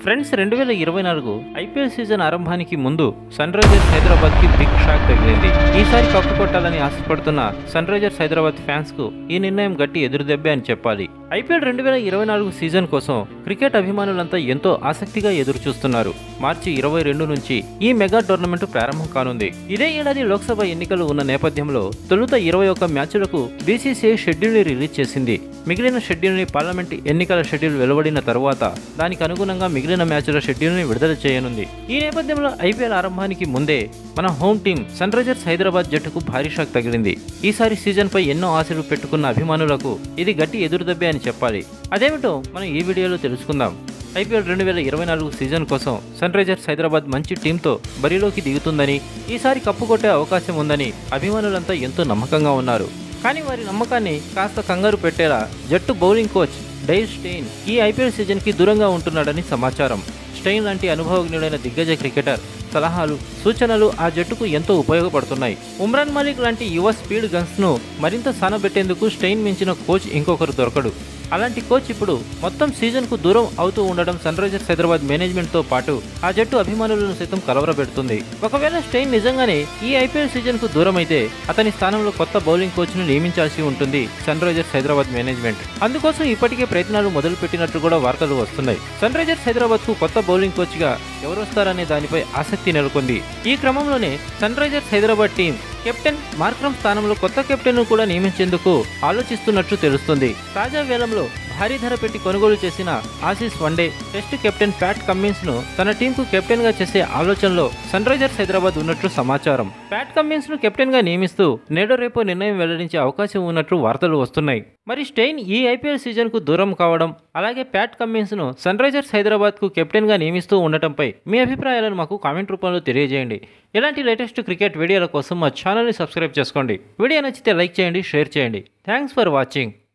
Friends 2024 IPL season ఆరంభానికి ముందు sun Risers Hyderabad కి big shock తగిలింది. ఈసారి కప్పు కొట్టాలని ఆశపడుతున్న సన్ రైజర్స్ హైదరాబాద్ ఫ్యాన్స్ కు ఈ నిర్ణయం గట్టి ఎదురుదెబ్బే అని చెప్పాలి. ఐపీఎల్ 2024 సీజన్ కోసం క్రికెట్ అభిమానులంతా ఎంతో ఆసక్తిగా ఎదురు చూస్తున్నారు. మార్చి 22 నుంచి ఈ మెగా టోర్నమెంట్ ప్రారంభం కానుంది. ఇదే ఏడాది లోక్సభ ఎన్నికలు ఉన్న నేపథ్యంలో తొలుత 21 మ్యాచ్లకు బీసీసీఐ షెడ్యూల్ ని రిలీజ్ చేసింది. మిగిలిన షెడ్యూల్ ని పార్లమెంట్ ఎన్నికల షెడ్యూల్ వెలువడిన తరువాత దానికి అనుగుణంగా మిగిలిన మ్యాచ్ల షెడ్యూల్ ని విడుదల చేయనుంది. ఈ నేపథ్యంలో ఐపీఎల్ ఆరంభానికి ముందే మన home team Sunrisers Hyderabad జట్టుకు భారీ షాక్ తగిలింది. ఈసారి సీజన్ పై ఎన్నో ఆశలు పెట్టుకున్న అభిమానులకు ఇది గట్టి ఎదురుదెబ్బే అని చెప్పాలి. అదేమిటో మనం ఈ వీడియోలో తెలుసుకుందాం. ఐపీఎల్ 2024 సీజన్ కోసం సన్ రైజర్స్ హైదరాబాద్ మంచి టీంతో బరిలోకి దిగుతుందని, ఈసారి కప్పు కొట్టే అవకాశం ఉందని అభిమానులంతా ఎంతో నమ్మకంగా ఉన్నారు. కానీ వారి నమ్మకాన్ని కాస్త కంగారు పెట్టేలా జట్టు బౌలింగ్ కోచ్ డైల్ స్టెయిన్ ఈ ఐపీఎల్ సీజన్ కి దూరంగా ఉంటున్నాడని సమాచారం. స్టెయిన్ లాంటి అనుభవజ్ఞుడైన దిగ్గజ క్రికెటర్ సలహాలు, సూచనలు ఆ జట్టుకు ఎంతో ఉపయోగపడుతున్నాయి. ఉమ్రాన్ మాలిక్ లాంటి యువ స్పీడ్ గన్స్ ను మరింత సానబెట్టేందుకు స్టెయిన్ మించిన కోచ్ ఇంకొకరు దొరకడు. అలాంటి కోచ్ ఇప్పుడు మొత్తం సీజన్ కు దూరం అవుతూ ఉండడం సన్ రైజర్స్ హైదరాబాద్ మేనేజ్మెంట్ తో పాటు ఆ జట్టు అభిమానులను సైతం కలవరపెడుతుంది. ఒకవేళ స్టెయిన్ నిజంగానే ఈ ఐపీఎల్ సీజన్ కు దూరం అయితే అతని స్థానంలో కొత్త బౌలింగ్ కోచ్ ను నియమించాల్సి ఉంటుంది సన్ రైజర్స్ హైదరాబాద్ మేనేజ్మెంట్. అందుకోసం ఇప్పటికే ప్రయత్నాలు మొదలు పెట్టినట్టు కూడా వార్తలు వస్తున్నాయి. సన్ రైజర్స్ హైదరాబాద్ కు కొత్త బౌలింగ్ కోచ్ గా ఎవరొస్తారనే దానిపై ఆసక్తి నెలకొంది. ఈ క్రమంలోనే Sunrisers Hyderabad team captain Markram స్థానంలో కొత్త కెప్టెన్ ను కూడా నియమించేందుకు ఆలోచిస్తున్నట్లు తెలుస్తుంది. తాజా వేలంలో భారీ ధర పెట్టి కొనుగోలు చేసిన Aussies one day test captain Pat Cummins ను తన టీంకు కెప్టెన్ గా చేసే ఆలోచనలో సన్ రైజర్స్ హైదరాబాద్ ఉన్నట్లు సమాచారం. ప్యాట్ కమ్మిన్స్ ను కెప్టెన్ గా నియమిస్తూ నేడో రేపో నిర్ణయం వెల్లడించే అవకాశం ఉన్నట్లు వార్తలు వస్తున్నాయి. మరి స్టెయిన్ ఈ ఐపీఎల్ సీజన్ కు దూరం కావడం, అలాగే ప్యాట్ కమ్మిన్స్ ను సన్ రైజర్స్ హైదరాబాద్ కు కెప్టెన్ గా నియమిస్తూ ఉండటంపై మీ అభిప్రాయాలను మాకు కామెంట్ రూపంలో తెలియజేయండి. ఇలాంటి లేటెస్ట్ క్రికెట్ వీడియోల కోసం మా ఛానల్ని సబ్స్క్రైబ్ చేసుకోండి. వీడియో నచ్చితే లైక్ చేయండి, షేర్ చేయండి. Thanks for watching.